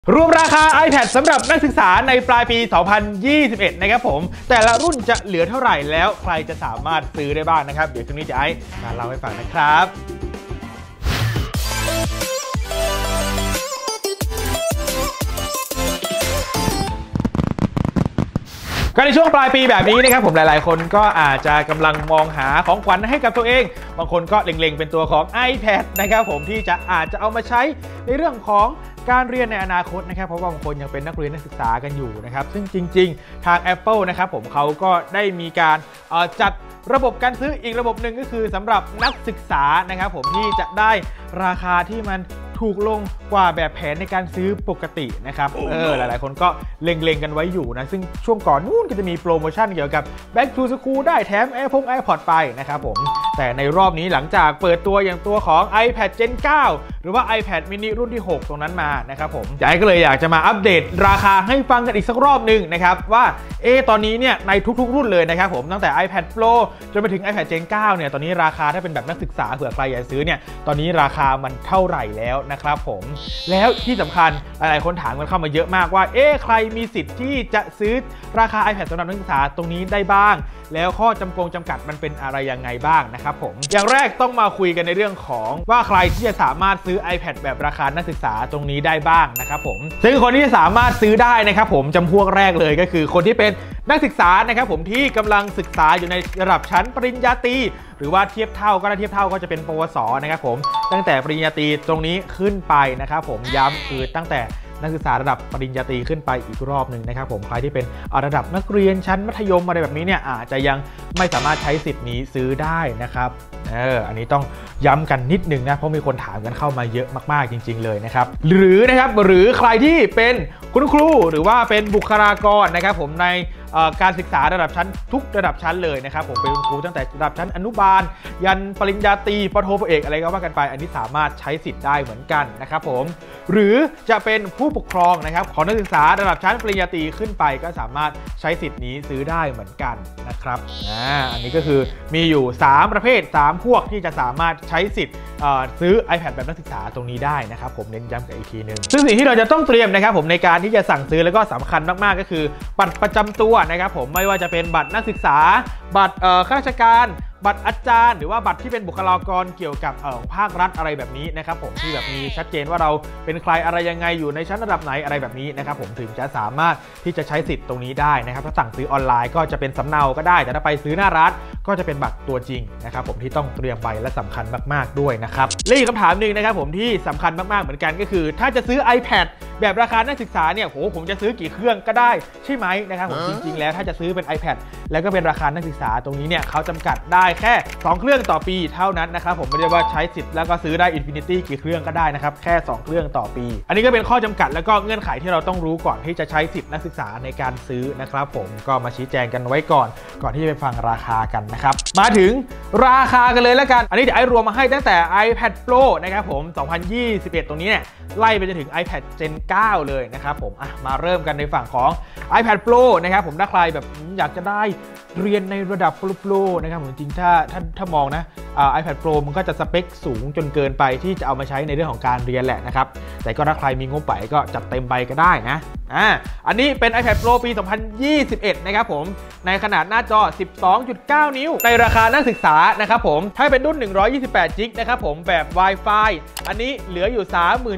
รวมราคา iPad สำหรับนักศึกษาในปลายปี 2021 นะครับผมแต่ละรุ่นจะเหลือเท่าไหร่แล้วใครจะสามารถซื้อได้บ้างนะครับเดี๋ยวช่วงนี้จะมาเล่าให้ฟังนะครับก็ในช่วงปลายปีแบบนี้นะครับผมหลายๆคนก็อาจจะกำลังมองหาของขวัญให้กับตัวเองบางคนก็เล็งๆเป็นตัวของ iPad นะครับผมที่อาจจะเอามาใช้ในเรื่องของการเรียนในอนาคตนะครับเพราะว่าบางคนยังเป็นนักเรียนนักศึกษากันอยู่นะครับซึ่งจริงๆทาง Apple นะครับผมเขาก็ได้มีการจัดระบบการซื้ออีกระบบหนึ่งก็คือสำหรับนักศึกษานะครับผมที่จะได้ราคาที่มันถูกลงกว่าแบบแผนในการซื้อปกตินะครับหลายๆคนก็เล็งๆกันไว้อยู่นะซึ่งช่วงก่อนนู้นก็จะมีโปรโมชั่นเกี่ยวกับ Back to School ได้แถม AirPod ไปนะครับผมแต่ในรอบนี้หลังจากเปิดตัวอย่างตัวของ iPad Gen 9 หรือว่า iPad mini รุ่นที่ 6 ตรงนั้นมานะครับผมก็เลยอยากจะมาอัปเดตราคาให้ฟังกันอีกสักรอบหนึ่งนะครับว่าตอนนี้เนี่ยในทุกๆรุ่นเลยนะครับผมตั้งแต่ iPad Pro จนไปถึง iPad Gen 9 เนี่ยตอนนี้ราคาถ้าเป็นแบบนักศึกษาเผื่อใครอยากซื้อเนี่ยตอนนี้ราคามันเท่าไหร่แล้วนะครับผมแล้วที่สำคัญหลายๆคนถามกันเข้ามาเยอะมากว่าใครมีสิทธิ์ที่จะซื้อราคา iPad สำหรับนักศึกษาตรงนี้ได้บ้างแล้วข้อจำกัดมันเป็นอะไรยังไงบ้างนะครับผมอย่างแรกต้องมาคุยกันในเรื่องของว่าใครที่จะสามารถซื้อ iPad แบบราคานักศึกษาตรงนี้ได้บ้างนะครับผมซึ่งคนที่จะสามารถซื้อได้นะครับผมจำพวกแรกเลยก็คือคนที่เป็นนักศึกษานะครับผมที่กำลังศึกษาอยู่ในระดับชั้นปริญญาตรีหรือว่าเทียบเท่าก็จะเป็นปวสนะครับผมตั้งแต่ปริญญาตรีตรงนี้ขึ้นไปนะครับผมย้ำคือตั้งแต่นักศึกษาระดับปริญญาตรีขึ้นไปอีกรอบหนึ่งนะครับผมใครที่เป็นระดับนักเรียนชั้นมัธยมอะไรแบบนี้เนี่ยอาจจะยังไม่สามารถใช้สิทธิ์นี้ซื้อได้นะครับอันนี้ต้องย้ำกันนิดนึงนะเพราะมีคนถามกันเข้ามาเยอะมากๆจริงๆเลยนะครับหรือใครที่เป็นคุณครูหรือว่าเป็นบุคลากรนะครับผมในการศึกษาระดับชั้นทุกระดับชั้นเลยนะครับผมเป็นครูตั้งแต่ระดับชั้นอนุบาลยันปริญญาตรีปโทปเอกอะไรก็ว่ากันไปอันนี้สามารถใช้สิทธิ์ได้เหมือนกันนะครับผมหรือจะเป็นผู้ปกครองนะครับของนักศึกษาระดับชั้นปริญญาตรีขึ้นไปก็สามารถใช้สิทธิ์นี้ซื้อได้เหมือนกันนะครับอันนี้ก็คือมีอยู่3ประเภท3พวกที่จะสามารถใช้สิทธิ์ซื้อ iPad แบบนักศึกษาตรงนี้ได้นะครับผมเน้นย้ำกันอีกทีนึงซึ่งสิ่งที่เราจะต้องเตรียมนะครับผมในการที่จะสั่งซื้อแล้วก็สำคัญมากๆก็คือบัตรประจำตัวนะครับผมไม่ว่าจะเป็นบัตรนักศึกษาบัตรข้าราชการบัตรอาจารย์หรือว่าบัตรที่เป็นบุคลากรเกี่ยวกับภาครัฐอะไรแบบนี้นะครับผมที่แบบมีชัดเจนว่าเราเป็นใครอะไรยังไงอยู่ในชั้นระดับไหนอะไรแบบนี้นะครับผมถึงจะสามารถที่จะใช้สิทธิ์ตรงนี้ได้นะครับถ้าสั่งซื้อออนไลน์ก็จะเป็นสำเนาก็ได้แต่ถ้าไปซื้อหน้าร้านก็จะเป็นบัตรตัวจริงนะครับผมที่ต้องเตรียมไปและสำคัญมากๆด้วยนะครับและอีกคำถามหนึ่งนะครับผมที่สำคัญมากๆเหมือนกันก็คือถ้าจะซื้อ iPad แบบราคานักศึกษาเนี่ยผมจะซื้อกี่เครื่องก็ได้ใช่ไหมนะครับผมจริงๆแล้วถ้าจะซื้อเป็น iPad แล้วก็เป็นราคานักศึกษาตรงนี้เนี่ยเขาจำกัดได้แค่2เครื่องต่อปีเท่านั้นนะครับผมไม่ได้ว่าใช้สิทธิ์แล้วก็ซื้อได้ Infinity กี่เครื่องก็ได้นะครับแค่2เครื่องต่อปีอันนี้ก็เป็นข้อจำกัดแล้วก็เงื่อนไขที่เราต้องรู้ก่อนที่จะใช้สิทธิ์นักศึกษาในการซื้อนะครับผมก็มาชี้แจงกันไว้ก่อนที่จะไปฟังราคากันนะครับมาถึงราคากันเลยแล้วกันอันนี้เดี๋ยวรวมมาให้ตั้งแต่ iPad Pro นะครับผม2021ตรงนี้เนี่ยไล่ไปจนถึง iPad Gen 9 เลยนะครับผมมาเริ่มกันในฝั่งของ iPad Pro นะครับผมถ้าใครแบบอยากจะได้เรียนในระดับ Pro นะครับผมจริงถ้ามองนะiPad Pro มันก็จะสเปคสูงจนเกินไปที่จะเอามาใช้ในเรื่องของการเรียนแหละนะครับแต่ก็ถ้าใครมีงบไปก็จัดเต็มไปก็ได้นะอันนี้เป็น iPad Pro ปี 2021 นะครับผมในขนาดหน้าจอ 12.9 นิ้วในราคานักศึกษานะครับผมถ้าเป็นรุ่น128 GB นะครับผมแบบ Wi-Fi อันนี้เหลืออยู่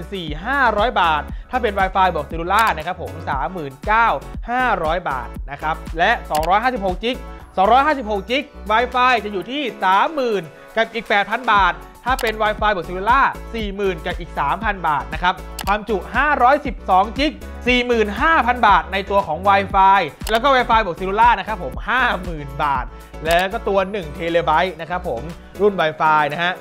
34,500 บาทถ้าเป็น Wi-Fi บวกเซลลูล่านะครับผม 39,500 บาทนะครับและ256 GB GB Wi-Fi จะอยู่ที่ 30,000 กับอีก 8,000 บาทถ้าเป็น Wi-Fi บวกเซลลูล่า 40,000 กับอีก 3,000 บาทนะครับความจุ512 GB 45,000 บาทในตัวของ Wi-Fi แล้วก็ Wi-Fi บวกเซลลูล่านะครับผม 50,000 บาทแล้วก็ตัว1 TBนะครับผมรุ่น Wi-Fi นะฮะ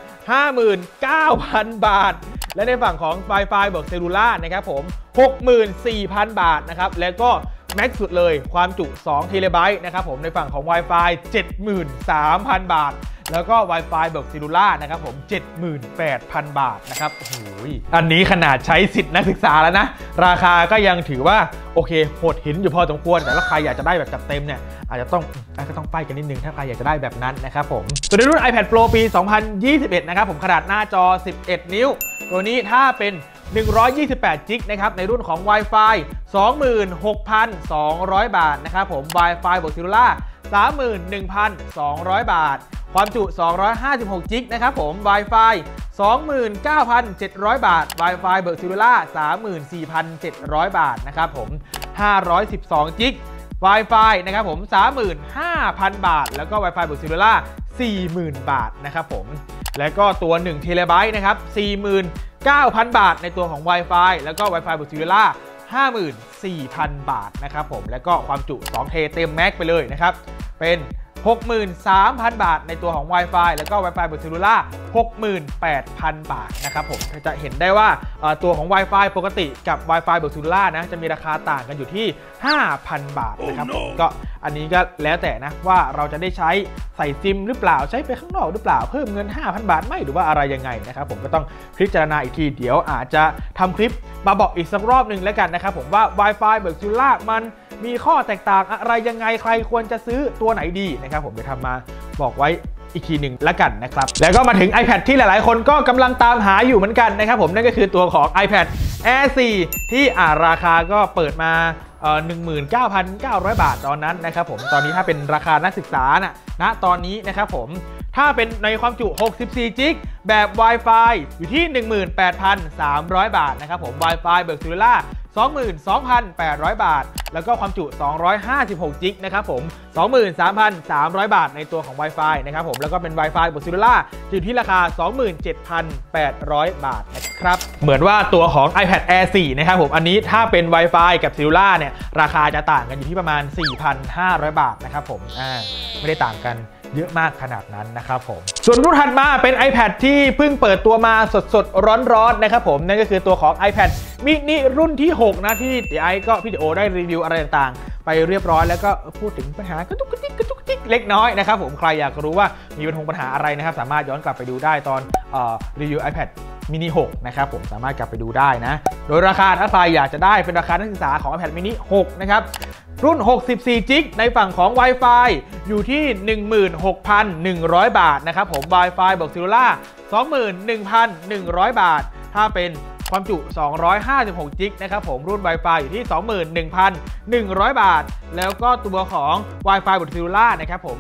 59,000 บาทและในฝั่งของ Wi-Fi บวกเซลลูล่านะครับผม 64,000 บาทนะครับแล้วก็แม็กซ์สุดเลยความจุ2 TBนะครับผมในฝั่งของ Wi-Fi 73,000 บาทแล้วก็ Wi-Fi บวกเซลลูล่านะครับผม 78,000 บาทนะครับโอ้โหอันนี้ขนาดใช้สิทธิ์นักศึกษาแล้วนะราคาก็ยังถือว่าโอเคโหดหินอยู่พอสมควรแต่ถ้าใครอยากจะได้แบบจัดเต็มเนี่ยอาจจะต้องไฟกันนิดนึงถ้าใครอยากจะได้แบบนั้นนะครับผมตัวในรุ่น iPad Pro ปี 2021 นะครับผมขนาดหน้าจอ 11 นิ้วตัวนี้ถ้าเป็น 128 จิกนะครับในรุ่นของ Wi-Fi 26,200 บาทนะครับผม Wi-Fi บวก Cellular 31,200 บาทความจุ256จิกนะครับผม Wi-Fi 29,700 บาท Wi-Fi เบิร์ก Cellular 34,700 บาทนะครับผม512จิก Wi-Fi นะครับผม 35,000 บาทแล้วก็ Wi-Fi เบิร์ก Cellular 40,000 บาทนะครับผมและก็ตัว1 TBนะครับ 49,000 บาทในตัวของ Wi-Fi แล้วก็ Wi-Fi เบิร์ก Cellular 54,000 บาทนะครับผมและก็ความจุ2 t เต็มแม็กไปเลยนะครับเป็น63,000 บาทในตัวของ Wi-Fi แล้วก็ Wi-Fi บน Cellular 68,000 บาทนะครับผมจะเห็นได้ว่าตัวของ Wi-Fi ปกติกับ Wi-Fi บน Cellular นะจะมีราคาต่างกันอยู่ที่ 5,000 บาทนะครับผมก็อันนี้ก็แล้วแต่นะว่าเราจะได้ใช้ใส่ซิมหรือเปล่าใช้ไปข้างนอกหรือเปล่าเพิ่มเงิน 5,000 บาทไหมหรือว่าอะไรยังไงนะครับผมก็ต้องพิจารณาอีกทีเดี๋ยวอาจจะทำคลิปมาบอกอีกสักรอบหนึ่งแล้วกันนะครับผมว่า Wi-Fi บน Cellular มันมีข้อแตกต่างอะไรยังไงใครควรจะซื้อตัวไหนดีนะครับผมจะทำมาบอกไว้อีกทีหนึ่งแล้วกันนะครับแล้วก็มาถึง iPad ที่หลายๆคนก็กำลังตามหาอยู่เหมือนกันนะครับผมนั่นก็คือตัวของ iPad Air 4 ที่ราคาก็เปิดมา19,900 บาทตอนนั้นนะครับผมตอนนี้ถ้าเป็นราคานักศึกษาณตอนนี้นะครับผมถ้าเป็นในความจุ64จิกแบบ Wi-Fi อยู่ที่ 18,300 บาทนะครับผม Wi-Fi เบิร์ก Cellular 22,800 บาทแล้วก็ความจุ256จิกนะครับผม 23,300 บาทในตัวของ Wi-Fi นะครับผมแล้วก็เป็น Wi-Fi บน Cellular อยู่ที่ราคา 27,800 บาทนะครับเหมือนว่าตัวของ iPad Air 4 นะครับผมอันนี้ถ้าเป็น Wi-Fi กับ Cellular เนี่ยราคาจะต่างกันอยู่ที่ประมาณ 4,500 บาทนะครับผมไม่ได้ต่างกันเยอะมากขนาดนั้นนะครับผมส่วนรุ่นถัดมาเป็น iPad ที่เพิ่งเปิดตัวมาสดๆร้อนๆนะครับผมนั่นก็คือตัวของ iPad mini รุ่นที่6นะที่ไอก็พี่โอได้รีวิวอะไรต่างๆไปเรียบร้อยแล้วก็พูดถึงปัญหากระตุกกระติกเล็กน้อยนะครับผมใครอยากรู้ว่ามีปัญหาอะไรนะครับสามารถย้อนกลับไปดูได้ตอนรีวิว iPad mini 6นะครับผมสามารถกลับไปดูได้นะโดยราคาถ้าใครอยากจะได้เป็นราคานักศึกษาของ iPad mini 6นะครับรุ่น64จิกในฝั่งของ Wi-Fi อยู่ที่ 16,100 บาทนะครับผม Wi-Fi บวก Cellular 21,100 บาทถ้าเป็นความจุ256จิกนะครับผมรุ่น Wi-Fi อยู่ที่ 21,100 บาทแล้วก็ตัวของ Wi-Fi บน Cellular นะครับผม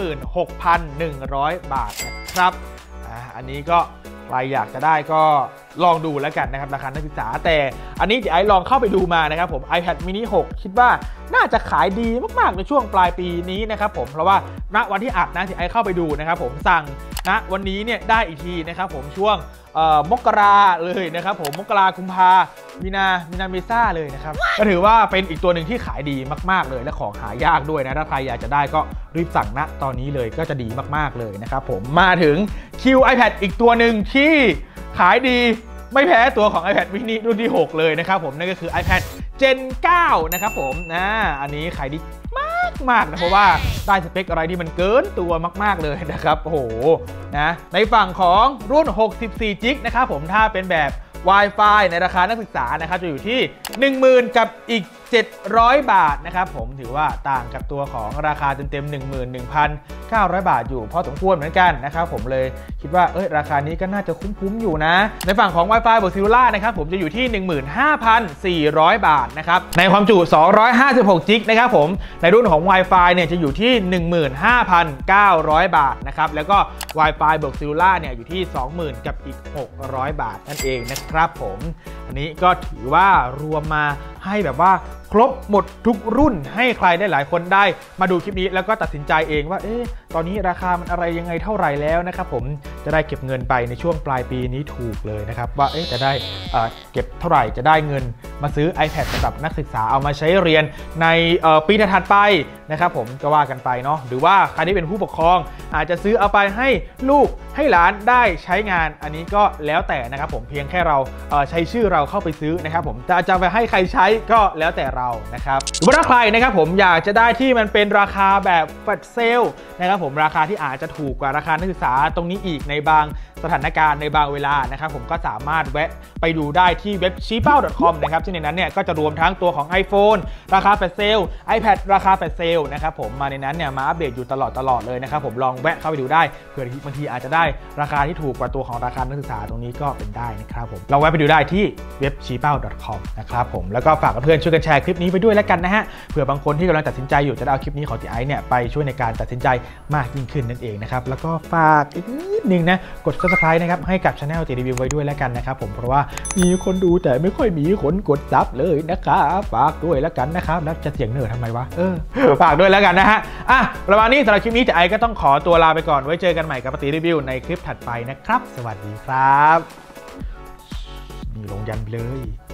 26,100 บาทนะครับอันนี้ก็ใครอยากจะได้ก็ลองดูแล้วกันนะครับราคานักศึกษาแต่อันนี้ไอลองเข้าไปดูมานะครับผม iPad mini 6 คิดว่าน่าจะขายดีมากๆในช่วงปลายปีนี้นะครับผมเพราะว่าณวันที่อัดนะที่ไอเข้าไปดูนะครับผมสั่งณวันนี้เนี่ยได้อีกทีนะครับผมช่วงมกราเลยนะครับผมมกรากุมภามีนาเมษาเลยนะครับก็ถือว่าเป็นอีกตัวหนึ่งที่ขายดีมากๆเลยและของหายากด้วยนะถ้าใครอยากจะได้ก็รีบสั่งณตอนนี้เลยก็จะดีมากๆเลยนะครับผมมาถึงคิว iPad อีกตัวหนึ่งที่ขายดีไม่แพ้ตัวของ iPad mini รุ่นที่6เลยนะครับผมนั่นก็คือ iPad Gen 9 นะครับผมอันนี้ขายดีมากนะเพราะว่าได้สเปคอะไรที่มันเกินตัวมากๆเลยนะครับโอ้โหนะในฝั่งของรุ่น64จิกนะครับผมถ้าเป็นแบบ Wi-Fi ในราคานักศึกษานะครับจะอยู่ที่ 10,000 กับอีก700 บาทนะครับผมถือว่าต่างกับตัวของราคาเต็ม 11,900 บาทอยู่พอสมควรเหมือนกันนะครับผมเลยคิดว่าราคานี้ก็น่าจะคุ้มๆอยู่นะในฝั่งของ Wi-Fi บน Cellular นะครับผมจะอยู่ที่ 15,400 บาทนะครับในความจุ256จิกนะครับผมในรุ่นของ Wi-Fi เนี่ยจะอยู่ที่ 15,900 บาทนะครับแล้วก็ Wi-Fi บน Cellular เนี่ยอยู่ที่ 20,000 กับอีก600 บาทนั่นเองนะครับผมอันนี้ก็ถือว่ารวมมาให้แบบว่าครบหมดทุกรุ่นให้ใครได้หลายคนได้มาดูคลิปนี้แล้วก็ตัดสินใจเองว่าตอนนี้ราคามันอะไรยังไงเท่าไหร่แล้วนะครับผมจะได้เก็บเงินไปในช่วงปลายปีนี้ถูกเลยนะครับว่าจะได้เก็บเท่าไหร่จะได้เงินมาซื้อ iPad สำหรับนักศึกษาเอามาใช้เรียนในปีถัดไปนะครับผมก็ว่ากันไปเนาะหรือว่าใครที่เป็นผู้ปกครองอาจจะซื้อเอาไปให้ลูกให้หลานได้ใช้งานอันนี้ก็แล้วแต่นะครับผมเพียงแค่เราใช้ชื่อเราเข้าไปซื้อนะครับผมจะไปให้ใครใช้ก็แล้วแต่เรานะครับหรือว่าถ้าใครนะครับผมอยากจะได้ที่มันเป็นราคาแบบแฟลชเซลนะครับผมราคาที่อาจจะถูกกว่าราคานักศึกษาตรงนี้อีกในบางสถานการณ์ในบางเวลานะครับผมก็สามารถแวะไปดูได้ที่เว็บ cheapao.com นะครับซึ่งในนั้นเนี่ยก็จะรวมทั้งตัวของ iPhone ราคาแฟลชเซล iPad ราคาแฟลชเซลนะครับผมมาในนั้นเนี่ยมาอัปเดตอยู่ตลอดเลยนะครับผมลองแวะเข้าไปดูได้เผื่อบางทีอาจจะได้ราคาที่ถูกกว่าตัวของราคานักศึกษาตรงนี้ก็เป็นได้นะครับผมลองแวะไปดูได้ที่เว็บชี้เป้า .com นะครับผมแล้วก็ฝากเพื่อนช่วยกันแชร์คลิปนี้ไปด้วยแล้วกันนะฮะเผื่อบางคนที่กำลังตัดสินใจอยู่จะได้เอาคลิปนี้ของตีไอซ์เนี่ยไปช่วยในการตัดสินใจมากยิ่งขึ้นนั่นเองนะครับแล้วก็ฝากอีกนิดนึงนะกด Subscribe นะครับให้กับ Channel ตีรีวิวไว้ด้วยแล้วกันนะครับผมเพราะว่ามีคนดูแต่ไม่ค่อยมีคนกดซับเลยนะครับฝากด้วยแล้วกันนะครับแล้วจะเสียงเหนื่อยทำไมวะฝากด้วยแล้วกันนะฮะประมาณนี้สำหรับคลิปนี้ตีไอซ์ก็ต้องขอตัวลาไปก่อนไว้เจอกันใหม่กับตีรีวิวในคลิปถัดไปนะครับสวัสดีครับมีลงยันเลย